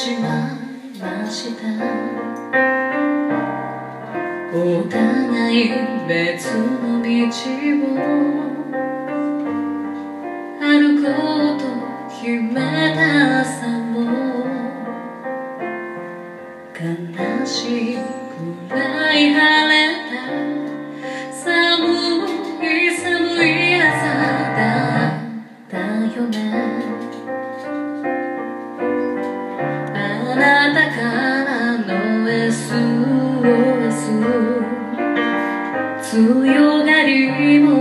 しまいました。お互い別の道を歩こうと決めた朝も悲しいくらい晴れた寒い寒い朝だったよね。あなたからの SOS 強がりも